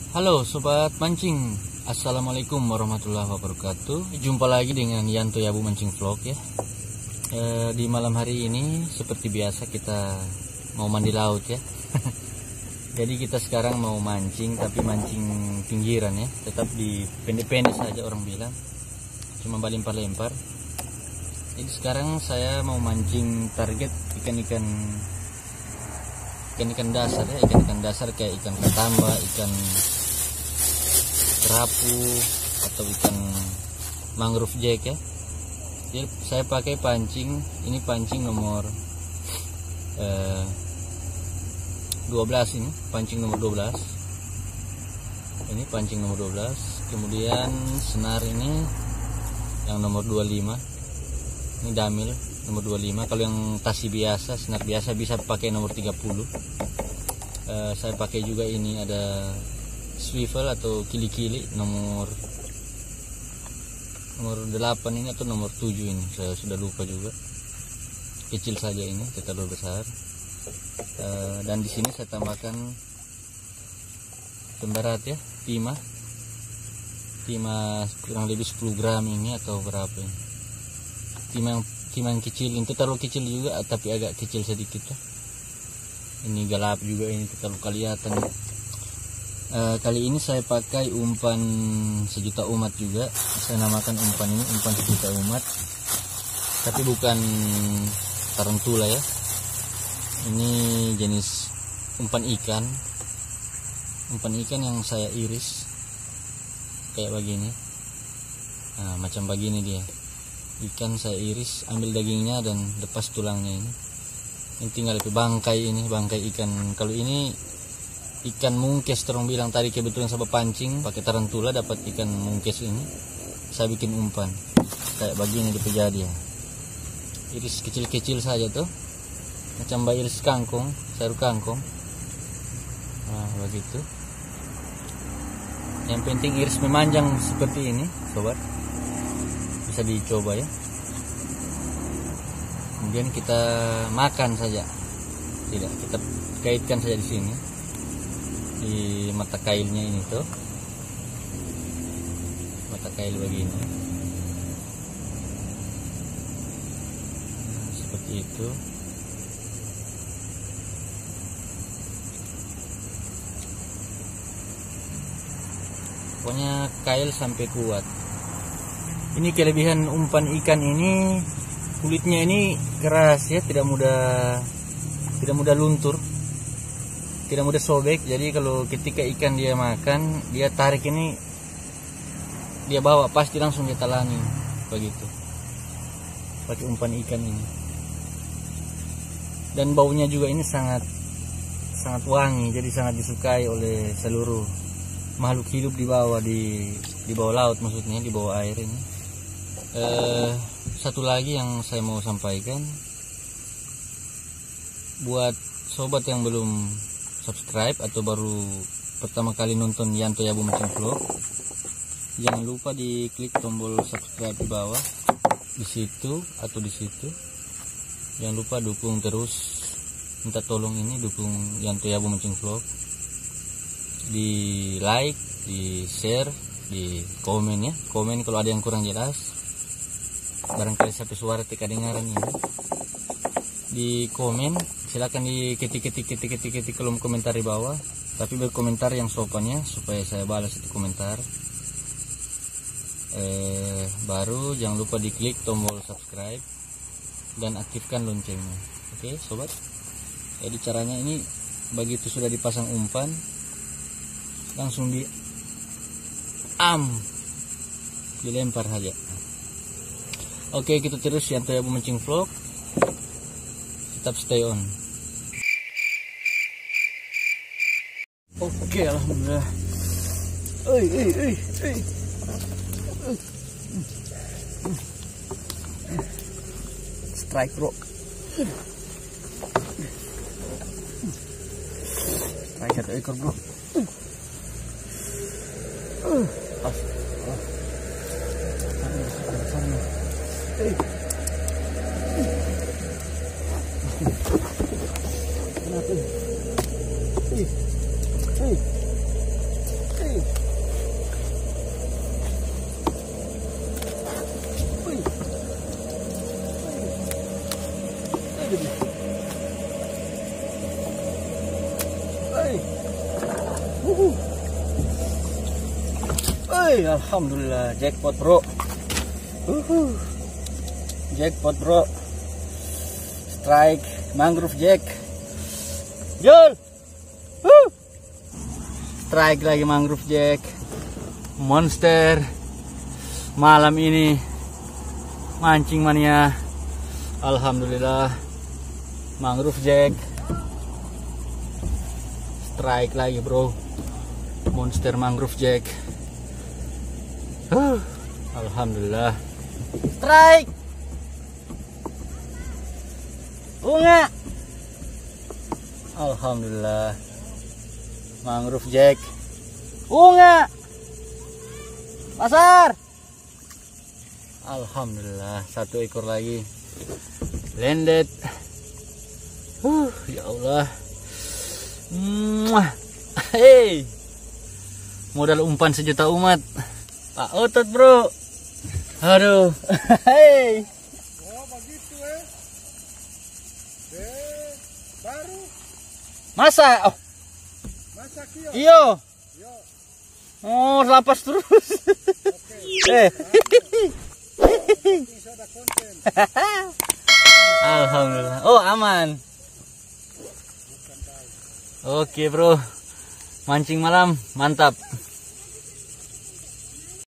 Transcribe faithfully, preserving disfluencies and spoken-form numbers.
Halo sobat mancing, assalamualaikum warahmatullahi wabarakatuh. Jumpa lagi dengan Yanto Yabu Mancing Vlog ya. E, di malam hari ini seperti biasa kita mau mandi laut ya. Jadi kita sekarang mau mancing, tapi mancing pinggiran ya, tetap di pendek-pendek saja orang bilang, cuma lempar-lempar. Jadi sekarang saya mau mancing target ikan-ikan ikan-ikan dasar ya, ikan-ikan dasar kayak ikan katamba, ikan kerapu atau ikan mangrove jack ya. Jadi saya pakai pancing, ini pancing nomor eh, dua belas, ini pancing nomor dua belas. Ini pancing nomor dua belas. Kemudian senar ini yang nomor dua puluh lima. Ini damil nomor dua puluh lima. Kalau yang tasi biasa, senar biasa bisa pakai nomor tiga puluh. Eh, saya pakai juga ini ada swivel atau kili-kili nomor nomor delapan ini atau nomor tujuh ini, saya sudah lupa juga. Kecil saja ini, tidak terlalu besar. E, dan di sini saya tambahkan pemberat ya, timah timah kurang lebih sepuluh gram ini atau berapa ini. Timah yang timah yang kecil, itu terlalu kecil juga tapi agak kecil sedikit ya. Ini galap juga, ini kita luka kelihatan. Uh, kali ini saya pakai umpan sejuta umat juga. Saya namakan umpan ini umpan sejuta umat, tapi bukan tarantula ya. Ini jenis umpan ikan, umpan ikan yang saya iris kayak begini. Nah, macam begini dia. Ikan saya iris, ambil dagingnya dan lepas tulangnya ini. Ini tinggal bangkai ini, bangkai ikan. Kalau ini ikan mungkes, terong bilang tadi kebetulan saya pancing pakai tarantula, dapat ikan mungkes ini. Saya bikin umpan kayak begini di pejadi ya. Iris kecil-kecil saja tuh, macam mbak iris kangkung, sayur kangkung. Nah begitu. Yang penting iris memanjang seperti ini sobat, bisa dicoba ya. Kemudian kita makan saja, tidak, kita kaitkan saja di sini di mata kailnya ini tuh, mata kail begini. Nah, seperti itu. Pokoknya kail sampai kuat. Ini kelebihan umpan ikan ini, kulitnya ini keras ya, tidak mudah tidak mudah luntur, tidak mudah sobek. Jadi kalau ketika ikan dia makan, dia tarik ini, dia bawa pasti langsung dia talani begitu, pakai umpan ikan ini. Dan baunya juga ini sangat sangat wangi, jadi sangat disukai oleh seluruh makhluk hidup di bawah di di bawah laut, maksudnya di bawah air ini. Eh, satu lagi yang saya mau sampaikan buat sobat yang belum subscribe atau baru pertama kali nonton Yanto Yabu Mancing Vlog, jangan lupa diklik tombol subscribe di bawah, di situ atau di situ. Jangan lupa dukung terus, minta tolong ini dukung Yanto Yabu Mancing Vlog, di like, di share, di komen ya. Komen kalau ada yang kurang jelas, barangkali satu suara tidak kedengaran ini, di komen. Silakan di ketik-ketik-ketik-ketik kolom komentar di bawah, tapi berkomentar yang sopan ya, supaya saya balas itu komentar. Eh, baru jangan lupa diklik tombol subscribe dan aktifkan loncengnya. Oke sobat, jadi caranya ini, begitu sudah dipasang umpan, langsung di am dilempar saja. Oke, kita terus Yanto Yabu Mancing Vlog, tetap stay on. Oke, alhamdulillah. Oi, oi, oi, oi. Strike bro. Strike satu ekor bro. Pas. Kenapa? Hey, hey, hey. Uh. Hey, alhamdulillah jackpot bro. Uh. Jackpot bro. Strike mangrove jack. Jol. Uh. Strike lagi mangrove jack. Monster. Malam ini mancing mania. Alhamdulillah mangrove jack. Strike lagi bro. Monster mangrove jack. uh, Alhamdulillah strike bunga. Alhamdulillah mangrove jack bunga pasar. Alhamdulillah satu ekor lagi landed. uh, Ya Allah. Muah. Hey, modal umpan sejuta umat Pak Otot bro. Aduh. Hey. Oh begitu eh. Eh, baru. Masa? Oh. Masa kio. Iyo. Yo. Oh, lapas terus. Oke. Eh. Bisa ada konten. Alhamdulillah. Oh, aman. Oke bro, mancing malam mantap.